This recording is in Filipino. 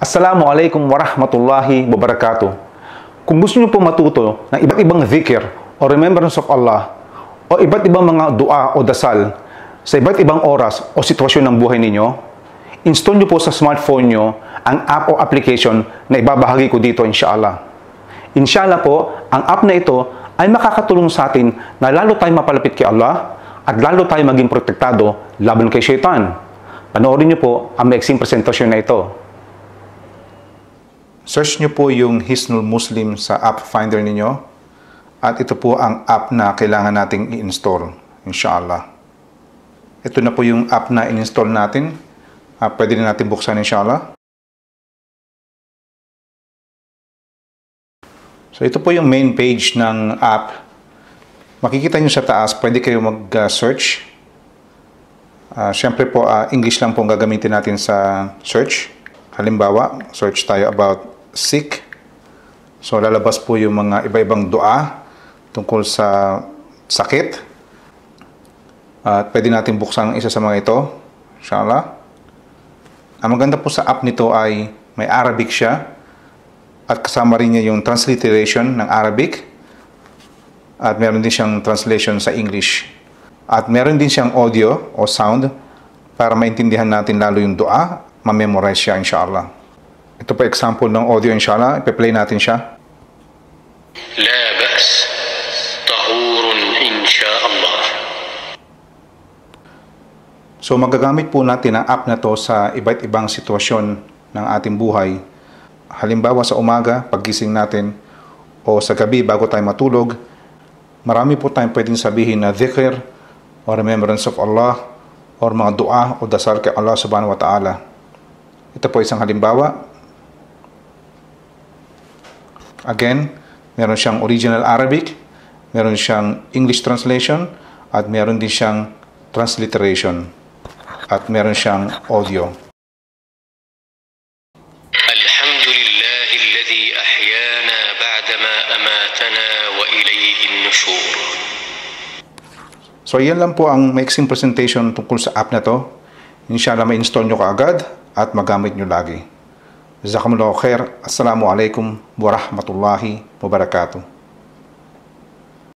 Assalamualaikum warahmatullahi wabarakatuh. Kung gusto niyo po matuto ng iba't ibang dhikr o remembrance of Allah o iba't ibang mga dua o dasal sa iba't ibang oras o sitwasyon ng buhay ninyo, install niyo po sa smartphone niyo ang app o application na ibabahagi ko dito inshallah. Inshallah po, ang app na ito ay makakatulong sa atin na lalo tayong mapalapit kay Allah at lalo tayong maging protektado laban kay Shaitan. Panoorin niyo po ang maiksing presentasyon na ito. Search nyo po yung Hisnul Muslim sa app finder ninyo at ito po ang app na kailangan nating i-install, inshallah. Ito na po yung app na in-install natin. Pwede na natin buksan inshallah. So ito po yung main page ng app. Makikita nyo sa taas, pwede kayo mag-search. Siyempre po, English lang po ang gagamitin natin sa search. Halimbawa, search tayo about sick. So, lalabas po yung mga iba-ibang dua tungkol sa sakit. At pwede natin buksan isa sa mga ito. Inshallah. Ang maganda po sa app nito ay may Arabic siya. At kasama rin niya yung transliteration ng Arabic. At meron din siyang translation sa English. At meron din siyang audio o sound para maintindihan natin lalo yung dua. Ma-memorize siya inshallah. Ito po example ng audio inshallah. Ipe-play natin siya. La ba's, tahurun insha'Allah. So magagamit po natin ang app na to sa iba't ibang sitwasyon ng ating buhay. Halimbawa sa umaga, paggising natin, o sa gabi bago tayo matulog, marami po tayong pwedeng sabihin na dhikr o remembrance of Allah or mga dua o dasal kay Allah subhanahu wa ta'ala. Ito po isang halimbawa. Again, meron siyang original Arabic, meron siyang English translation, at meron din siyang transliteration, at meron siyang audio. Alhamdulillahi alladhi ahyana ba'dama amatana wa ilayhi an-nushur. So, yan lang po ang maiksing presentation tungkol sa app na to. Inshallah, ma-install nyo kaagad at magamit nyo lagi. Jazakumullahu khair. Assalamualaikum warahmatullahi wabarakatuh.